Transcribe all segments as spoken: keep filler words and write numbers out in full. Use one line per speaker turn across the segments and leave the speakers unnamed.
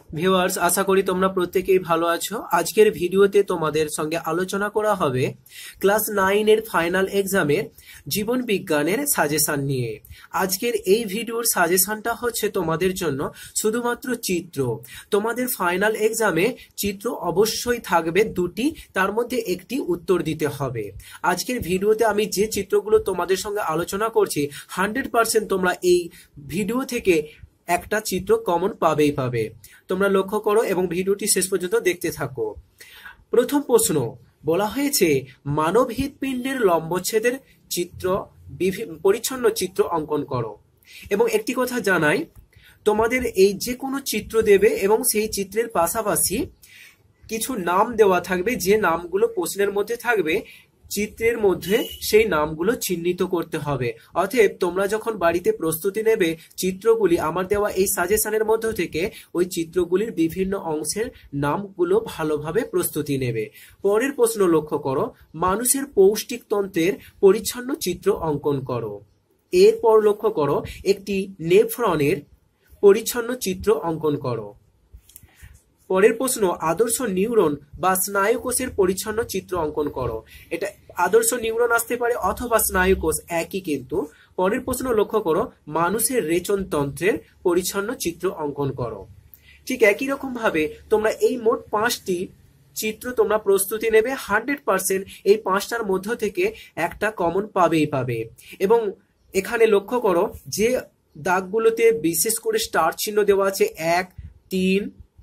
Viewers, আশা করি তোমরা প্রত্যেকেই ভালো আছো। আজকের ভিডিওতে তোমাদের সঙ্গে আলোচনা করা হবে ক্লাস নাইন এর ফাইনাল এক্সামের জীবন বিজ্ঞানের সাজেশন নিয়ে। আজকের এই ভিডিওর সাজেশনটা হচ্ছে তোমাদের জন্য শুধুমাত্র চিত্র। তোমাদের ফাইনাল এক্সামে চিত্র অবশ্যই থাকবে দুটি, তার মধ্যে একটি উত্তর দিতে হবে। আজকের ভিডিওতে আমি যে চিত্রগুলো তোমাদের সঙ্গে আলোচনা করছি হান্ড্রেড পার্সেন্ট তোমরা এই ভিডিও থেকে একটা চিত্র কমন পাবেই পাবে। তোমরা লক্ষ্য করো এবং ভিডিওটি শেষ পর্যন্ত দেখতে থাকো। প্রথম প্রশ্ন বলা হয়েছে মানব হৃৎপিণ্ডের লম্বচ্ছেদের চিত্র পরিচ্ছন্ন চিত্র অঙ্কন করো। এবং একটি কথা জানাই, তোমাদের এই যে কোনো চিত্র দেবে এবং সেই চিত্রের পাশাপাশি কিছু নাম দেওয়া থাকবে, যে নামগুলো প্রশ্নের মধ্যে থাকবে চিত্রের মধ্যে সেই নামগুলো চিহ্নিত করতে হবে। অতএব তোমরা যখন বাড়িতে প্রস্তুতি নেবে চিত্রগুলি আমার দেওয়া এই সাজেশনের মধ্য থেকে ওই চিত্রগুলির বিভিন্ন অংশের নামগুলো ভালোভাবে প্রস্তুতি নেবে। পরের প্রশ্ন লক্ষ্য করো, মানুষের পৌষ্টিকতন্ত্রের পরিচ্ছন্ন চিত্র অঙ্কন করো। এরপর লক্ষ্য করো, একটি নেফ্রনের পরিচ্ছন্ন চিত্র অঙ্কন করো। পরের প্রশ্ন, আদর্শ নিউরন বা স্নায়ুকোষের পরিচ্ছন্ন চিত্র অঙ্কন করো। এটা আদর্শ নিউরন আসতে পারে অথবা স্নায়ুকোষ, একই কিন্তু। পরের প্রশ্ন লক্ষ্য করো, মানুষের রেচন তন্ত্রের পরিচ্ছন্ন চিত্র অঙ্কন করো। ঠিক একই রকম ভাবে তোমরা এই মোট পাঁচটি চিত্র তোমরা প্রস্তুতি নেবে। হান্ড্রেড পার্সেন্ট এই পাঁচটার মধ্য থেকে একটা কমন পাবেই পাবে। এবং এখানে লক্ষ্য করো যে দাগগুলোতে বিশেষ করে স্টার চিহ্ন দেওয়া আছে, এক, তিন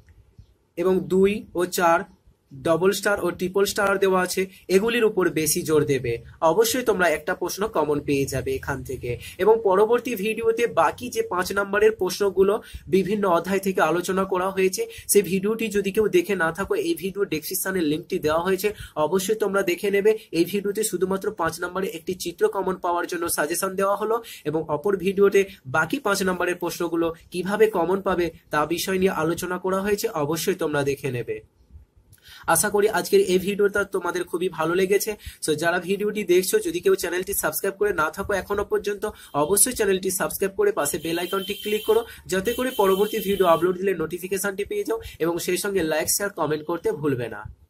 এবং দুই ও চার, ডবল স্টার ও ট্রিপল স্টার দেওয়া আছে, এগুলির উপর বেশি জোর দেবে। অবশ্যই তোমরা একটা প্রশ্ন কমন পেয়ে যাবে এখান থেকে। এবং পরবর্তী ভিডিওতে বাকি যে পাঁচ নম্বরের প্রশ্নগুলো বিভিন্ন অধ্যায় থেকে আলোচনা করা হয়েছে, সেই ভিডিওটি যদি কেউ দেখে না থাকো এই ভিডিও ডেসক্রিপশনের লিঙ্কটি দেওয়া হয়েছে, অবশ্যই তোমরা দেখে নেবে। এই ভিডিওতে শুধুমাত্র পাঁচ নম্বরে একটি চিত্র কমন পাওয়ার জন্য সাজেশন দেওয়া হলো, এবং অপর ভিডিওতে বাকি পাঁচ নম্বরের প্রশ্নগুলো কিভাবে কমন পাবে তা বিষয় নিয়ে আলোচনা করা হয়েছে, অবশ্যই তোমরা দেখে নেবে। আশা করি আজকের এই ভিডিওটা তোমাদের খুবই ভালো লেগেছে। সো যারা ভিডিওটি দেখছো, যদি কেউ চ্যানেলটি সাবস্ক্রাইব করে না থাকো এখনো পর্যন্ত, অবশ্যই চ্যানেলটি সাবস্ক্রাইব করে পাশে বেল আইকনটি ক্লিক করো, যাতে করে পরবর্তী ভিডিও আপলোড দিলে নোটিফিকেশনটি পেয়ে যাও। এবং সেই সঙ্গে লাইক, শেয়ার, কমেন্ট করতে ভুলবে না।